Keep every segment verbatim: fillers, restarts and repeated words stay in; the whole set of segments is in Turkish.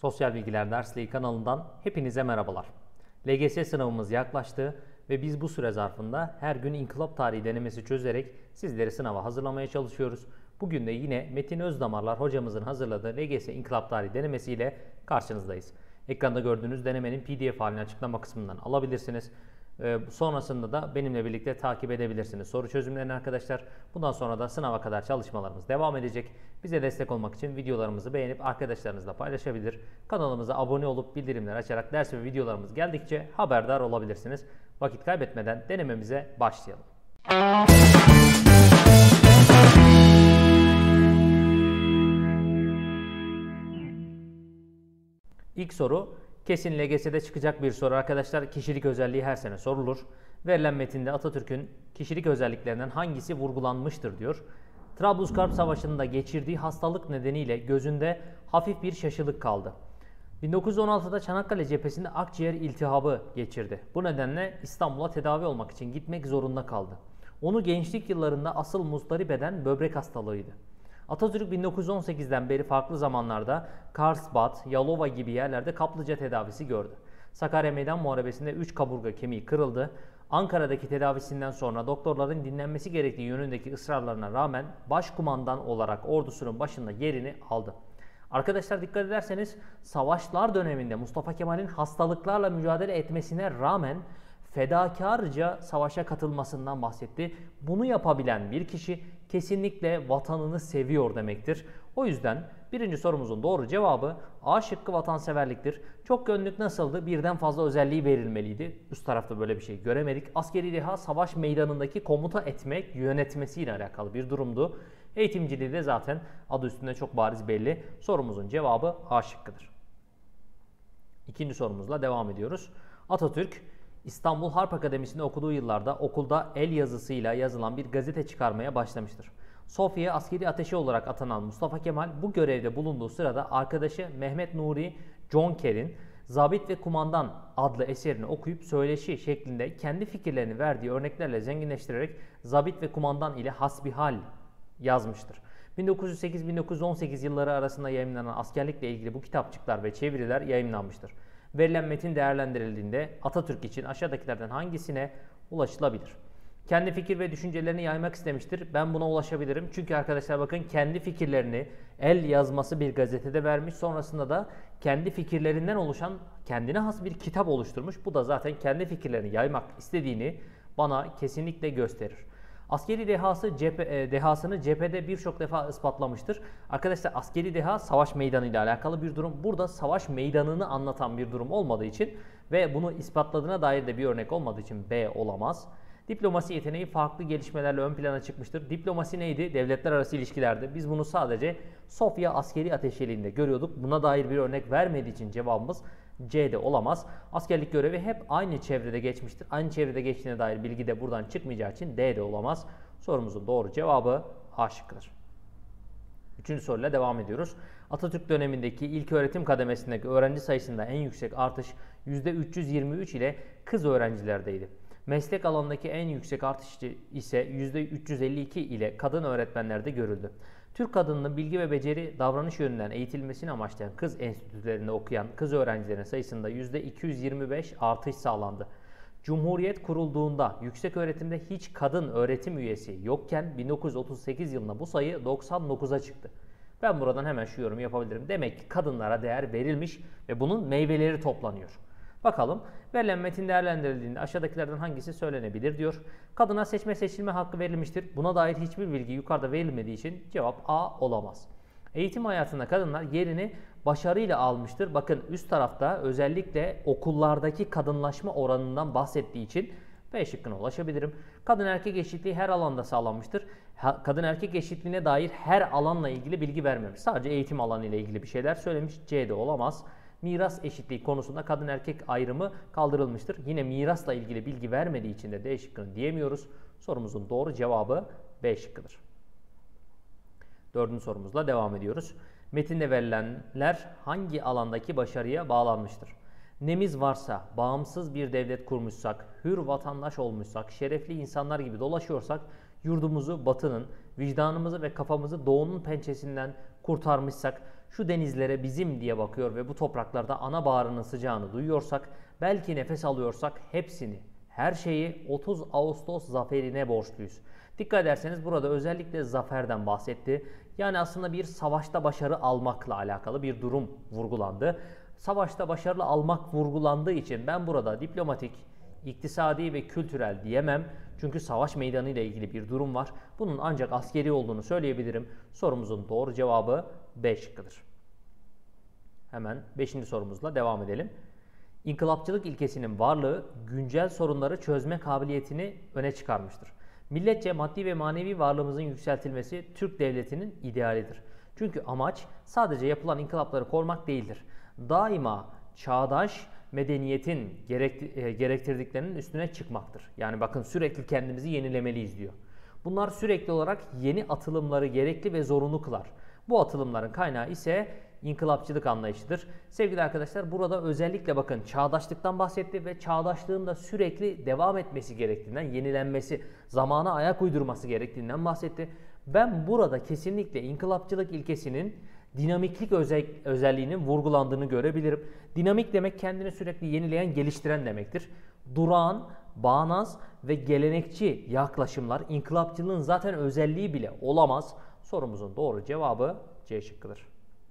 Sosyal Bilgiler Dersliği kanalından hepinize merhabalar. L G S sınavımız yaklaştı ve biz bu süre zarfında her gün inkılap tarihi denemesi çözerek sizleri sınava hazırlamaya çalışıyoruz. Bugün de yine Metin Özdamarlar hocamızın hazırladığı L G S inkılap tarihi denemesiyle karşınızdayız. Ekranda gördüğünüz denemenin P D F halini açıklama kısmından alabilirsiniz. Ee, sonrasında da benimle birlikte takip edebilirsiniz soru çözümlerini arkadaşlar. Bundan sonra da sınava kadar çalışmalarımız devam edecek. Bize destek olmak için videolarımızı beğenip arkadaşlarınızla paylaşabilir. Kanalımıza abone olup bildirimleri açarak ders ve videolarımız geldikçe haberdar olabilirsiniz. Vakit kaybetmeden denememize başlayalım. İlk soru kesin L G S'de çıkacak bir soru arkadaşlar. Kişilik özelliği her sene sorulur. Verilen metinde Atatürk'ün kişilik özelliklerinden hangisi vurgulanmıştır diyor. Trablusgarp Savaşı'nda geçirdiği hastalık nedeniyle gözünde hafif bir şaşılık kaldı. bin dokuz yüz on altıda Çanakkale cephesinde akciğer iltihabı geçirdi. Bu nedenle İstanbul'a tedavi olmak için gitmek zorunda kaldı. Onu gençlik yıllarında asıl muzdarip eden böbrek hastalığıydı. Atatürk bin dokuz yüz on sekizden beri farklı zamanlarda Karlsbad, Yalova gibi yerlerde kaplıca tedavisi gördü. Sakarya Meydan Muharebesi'nde üç kaburga kemiği kırıldı. Ankara'daki tedavisinden sonra doktorların dinlenmesi gerektiği yönündeki ısrarlarına rağmen başkumandan olarak ordusunun başında yerini aldı. Arkadaşlar dikkat ederseniz savaşlar döneminde Mustafa Kemal'in hastalıklarla mücadele etmesine rağmen fedakarca savaşa katılmasından bahsetti. Bunu yapabilen bir kişi kesinlikle vatanını seviyor demektir. O yüzden birinci sorumuzun doğru cevabı A şıkkı vatanseverliktir. Çok gönüllülük nasıldı? Birden fazla özelliği verilmeliydi. Üst tarafta böyle bir şey göremedik. Askeri deha savaş meydanındaki komuta etmek, yönetmesiyle alakalı bir durumdu. Eğitimciliği de zaten adı üstünde çok bariz belli. Sorumuzun cevabı A şıkkıdır. İkinci sorumuzla devam ediyoruz. Atatürk İstanbul Harp Akademisi'nde okuduğu yıllarda okulda el yazısıyla yazılan bir gazete çıkarmaya başlamıştır. Sofya askeri ateşi olarak atanan Mustafa Kemal bu görevde bulunduğu sırada arkadaşı Mehmet Nuri Jonker'in Zabit ve Kumandan adlı eserini okuyup söyleşi şeklinde kendi fikirlerini verdiği örneklerle zenginleştirerek Zabit ve Kumandan ile hasbihal yazmıştır. bin dokuz yüz sekiz bin dokuz yüz on sekiz yılları arasında yayımlanan askerlikle ilgili bu kitapçıklar ve çeviriler yayımlanmıştır. Verilen metin değerlendirildiğinde Atatürk için aşağıdakilerden hangisine ulaşılabilir? Kendi fikir ve düşüncelerini yaymak istemiştir. Ben buna ulaşabilirim. Çünkü arkadaşlar bakın kendi fikirlerini el yazması bir gazetede vermiş. Sonrasında da kendi fikirlerinden oluşan kendine has bir kitap oluşturmuş. Bu da zaten kendi fikirlerini yaymak istediğini bana kesinlikle gösterir. Askeri dehası cephe, dehasını cephede birçok defa ispatlamıştır. Arkadaşlar askeri deha savaş meydanı ile alakalı bir durum. Burada savaş meydanını anlatan bir durum olmadığı için ve bunu ispatladığına dair de bir örnek olmadığı için B olamaz. Diplomasi yeteneği farklı gelişmelerle ön plana çıkmıştır. Diplomasi neydi? Devletler arası ilişkilerde. Biz bunu sadece Sofya askeri ateşeliğinde görüyorduk. Buna dair bir örnek vermediği için cevabımız C'de olamaz. Askerlik görevi hep aynı çevrede geçmiştir. Aynı çevrede geçtiğine dair bilgi de buradan çıkmayacağı için D'de olamaz. Sorumuzun doğru cevabı A şıkkıdır. Üçüncü soruyla devam ediyoruz. Atatürk dönemindeki ilköğretim kademesindeki öğrenci sayısında en yüksek artış yüzde üç yüz yirmi üç ile kız öğrencilerdeydi. Meslek alanındaki en yüksek artış ise yüzde üç yüz elli iki ile kadın öğretmenlerde görüldü. Türk kadınının bilgi ve beceri davranış yönünden eğitilmesini amaçlayan kız enstitülerinde okuyan kız öğrencilerin sayısında yüzde iki yüz yirmi beş artış sağlandı. Cumhuriyet kurulduğunda yükseköğretimde hiç kadın öğretim üyesi yokken bin dokuz yüz otuz sekiz yılında bu sayı doksan dokuza çıktı. Ben buradan hemen şu yorumu yapabilirim. Demek ki kadınlara değer verilmiş ve bunun meyveleri toplanıyor. Bakalım verilen metin değerlendirildiğinde aşağıdakilerden hangisi söylenebilir diyor. Kadına seçme seçilme hakkı verilmiştir. Buna dair hiçbir bilgi yukarıda verilmediği için cevap A olamaz. Eğitim hayatında kadınlar yerini başarıyla almıştır. Bakın üst tarafta özellikle okullardaki kadınlaşma oranından bahsettiği için B şıkkına ulaşabilirim. Kadın erkek eşitliği her alanda sağlanmıştır. Kadın erkek eşitliğine dair her alanla ilgili bilgi vermemiş. Sadece eğitim alanı ile ilgili bir şeyler söylemiş. C'de olamaz. Miras eşitliği konusunda kadın erkek ayrımı kaldırılmıştır. Yine mirasla ilgili bilgi vermediği için de D şıkkını diyemiyoruz. Sorumuzun doğru cevabı B şıkkıdır. Dördüncü sorumuzla devam ediyoruz. Metinde verilenler hangi alandaki başarıya bağlanmıştır? Nemiz varsa, bağımsız bir devlet kurmuşsak, hür vatandaş olmuşsak, şerefli insanlar gibi dolaşıyorsak, yurdumuzu batının, vicdanımızı ve kafamızı doğunun pençesinden kurtarmışsak, şu denizlere bizim diye bakıyor ve bu topraklarda ana baharının sıcağını duyuyorsak, belki nefes alıyorsak hepsini, her şeyi otuz Ağustos zaferine borçluyuz. Dikkat ederseniz burada özellikle zaferden bahsetti. Yani aslında bir savaşta başarı almakla alakalı bir durum vurgulandı. Savaşta başarılı almak vurgulandığı için ben burada diplomatik, iktisadi ve kültürel diyemem. Çünkü savaş meydanı ile ilgili bir durum var. Bunun ancak askeri olduğunu söyleyebilirim. Sorumuzun doğru cevabı B şıkkıdır. Hemen beşinci sorumuzla devam edelim. İnkılapçılık ilkesinin varlığı güncel sorunları çözme kabiliyetini öne çıkarmıştır. Milletçe maddi ve manevi varlığımızın yükseltilmesi Türk devletinin idealidir. Çünkü amaç sadece yapılan inkılapları korumak değildir. Daima çağdaş medeniyetin gerektirdiklerinin üstüne çıkmaktır. Yani bakın sürekli kendimizi yenilemeliyiz diyor. Bunlar sürekli olarak yeni atılımları gerekli ve zorunlu kılar. Bu atılımların kaynağı ise inkılapçılık anlayışıdır. Sevgili arkadaşlar burada özellikle bakın çağdaşlıktan bahsetti ve çağdaşlığın da sürekli devam etmesi gerektiğinden, yenilenmesi, zamana ayak uydurması gerektiğinden bahsetti. Ben burada kesinlikle inkılapçılık ilkesinin dinamiklik özel, özelliğinin vurgulandığını görebilirim. Dinamik demek kendini sürekli yenileyen, geliştiren demektir. Durağan, bağnaz ve gelenekçi yaklaşımlar inkılapçılığın zaten özelliği bile olamaz. Sorumuzun doğru cevabı C şıkkıdır.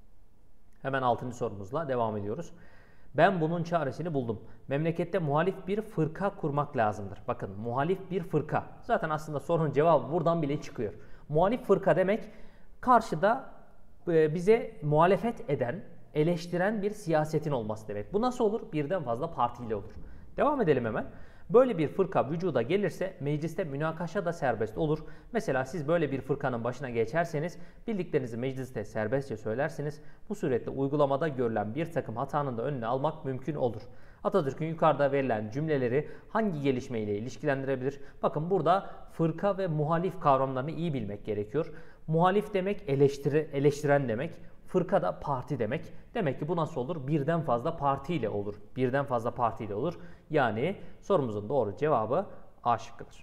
Hemen altıncı sorumuzla devam ediyoruz. Ben bunun çaresini buldum. Memlekette muhalif bir fırka kurmak lazımdır. Bakın muhalif bir fırka. Zaten aslında sorunun cevabı buradan bile çıkıyor. Muhalif fırka demek karşıda bize muhalefet eden, eleştiren bir siyasetin olması demek. Bu nasıl olur? Birden fazla partiyle olur. Devam edelim hemen. Böyle bir fırka vücuda gelirse mecliste münakaşa da serbest olur. Mesela siz böyle bir fırkanın başına geçerseniz bildiklerinizi mecliste serbestçe söylersiniz. Bu surette uygulamada görülen bir takım hatanın da önüne almak mümkün olur. Atatürk'ün yukarıda verilen cümleleri hangi gelişmeyle ilişkilendirebilir? Bakın burada fırka ve muhalif kavramlarını iyi bilmek gerekiyor. Muhalif demek eleştiri, eleştiren demek. Fırka da parti demek. Demek ki bu nasıl olur? Birden fazla partiyle olur. Birden fazla partiyle olur. Yani sorumuzun doğru cevabı A şıkkıdır.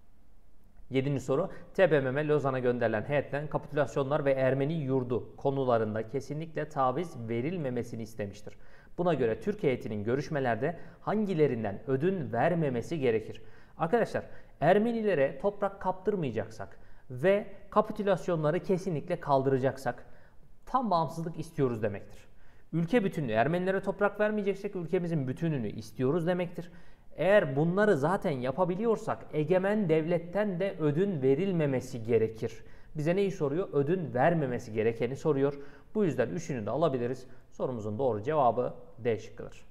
Yedinci soru. T B M M Lozan'a gönderilen heyetten kapitülasyonlar ve Ermeni yurdu konularında kesinlikle taviz verilmemesini istemiştir. Buna göre Türk heyetinin görüşmelerde hangilerinden ödün vermemesi gerekir? Arkadaşlar Ermenilere toprak kaptırmayacaksak ve kapitülasyonları kesinlikle kaldıracaksak tam bağımsızlık istiyoruz demektir. Ülke bütünlüğü, Ermenilere toprak vermeyeceksek ülkemizin bütününü istiyoruz demektir. Eğer bunları zaten yapabiliyorsak egemen devletten de ödün verilmemesi gerekir. Bize neyi soruyor? Ödün vermemesi gerekeni soruyor. Bu yüzden üçünü de alabiliriz. Sorumuzun doğru cevabı D şıkkıdır.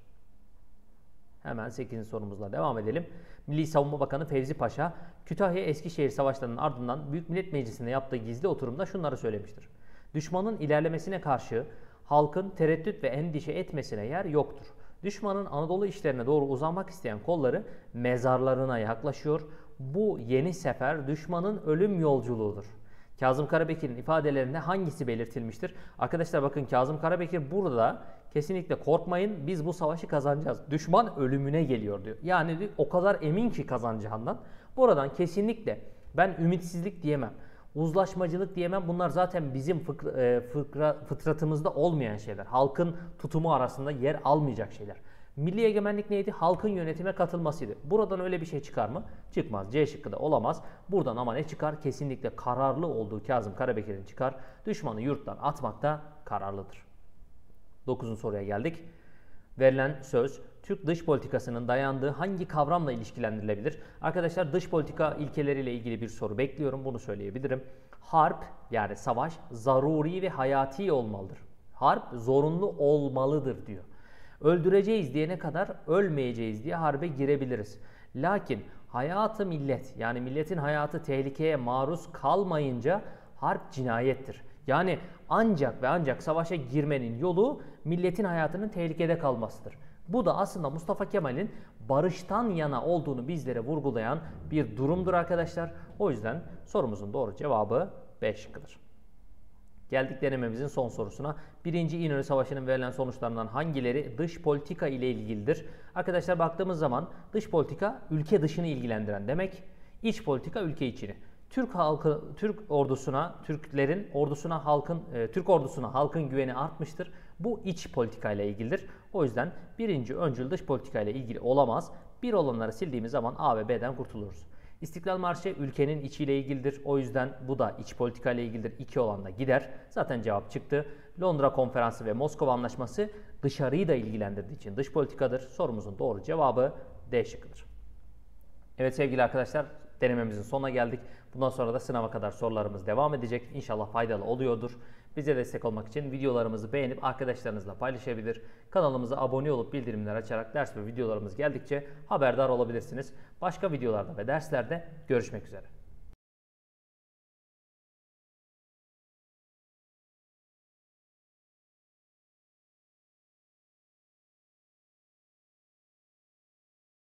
Hemen sekizinci sorumuzla devam edelim. Milli Savunma Bakanı Fevzi Paşa, Kütahya-Eskişehir savaşlarının ardından Büyük Millet Meclisi'nde yaptığı gizli oturumda şunları söylemiştir. Düşmanın ilerlemesine karşı halkın tereddüt ve endişe etmesine yer yoktur. Düşmanın Anadolu işlerine doğru uzanmak isteyen kolları mezarlarına yaklaşıyor. Bu yeni sefer düşmanın ölüm yolculuğudur. Kazım Karabekir'in ifadelerinde hangisi belirtilmiştir? Arkadaşlar bakın Kazım Karabekir burada kesinlikle korkmayın biz bu savaşı kazanacağız. Düşman ölümüne geliyor diyor. Yani o kadar emin ki kazanacağından. Buradan kesinlikle ben ümitsizlik diyemem. Uzlaşmacılık diyemem. Bunlar zaten bizim fıkra, fıkra, fıtratımızda olmayan şeyler. Halkın tutumu arasında yer almayacak şeyler. Milli egemenlik neydi? Halkın yönetime katılmasıydı. Buradan öyle bir şey çıkar mı? Çıkmaz. C şıkkı da olamaz. Buradan ama ne çıkar? Kesinlikle kararlı olduğu Kazım Karabekir'in çıkar. Düşmanı yurttan atmakta kararlıdır. dokuzuncu soruya geldik. Verilen söz Türk dış politikasının dayandığı hangi kavramla ilişkilendirilebilir? Arkadaşlar dış politika ilkeleriyle ilgili bir soru bekliyorum. Bunu söyleyebilirim. Harp yani savaş zaruri ve hayati olmalıdır. Harp zorunlu olmalıdır diyor. Öldüreceğiz diyene kadar ölmeyeceğiz diye harbe girebiliriz. Lakin hayatı millet yani milletin hayatı tehlikeye maruz kalmayınca harp cinayettir. Yani ancak ve ancak savaşa girmenin yolu milletin hayatının tehlikede kalmasıdır. Bu da aslında Mustafa Kemal'in barıştan yana olduğunu bizlere vurgulayan bir durumdur arkadaşlar. O yüzden sorumuzun doğru cevabı B şıkkıdır. Geldik denememizin son sorusuna. Birinci İnönü Savaşı'nın verilen sonuçlarından hangileri dış politika ile ilgilidir? Arkadaşlar baktığımız zaman dış politika ülke dışını ilgilendiren demek, iç politika ülke içini. Türk halkı, Türk ordusuna, Türklerin ordusuna halkın, e, Türk ordusuna halkın güveni artmıştır. Bu iç politikayla ilgilidir. O yüzden birinci öncül dış politikayla ilgili olamaz. Bir olanları sildiğimiz zaman A ve B'den kurtuluruz. İstiklal Marşı ülkenin içiyle ilgilidir. O yüzden bu da iç politikayla ilgilidir. İki olan da gider. Zaten cevap çıktı. Londra Konferansı ve Moskova Anlaşması dışarıyı da ilgilendirdiği için dış politikadır. Sorumuzun doğru cevabı D şıkkıdır. Evet sevgili arkadaşlar, denememizin sonuna geldik. Bundan sonra da sınava kadar sorularımız devam edecek. İnşallah faydalı oluyordur. Bize destek olmak için videolarımızı beğenip arkadaşlarınızla paylaşabilir. Kanalımıza abone olup bildirimler açarak ders ve videolarımız geldikçe haberdar olabilirsiniz. Başka videolarda ve derslerde görüşmek üzere.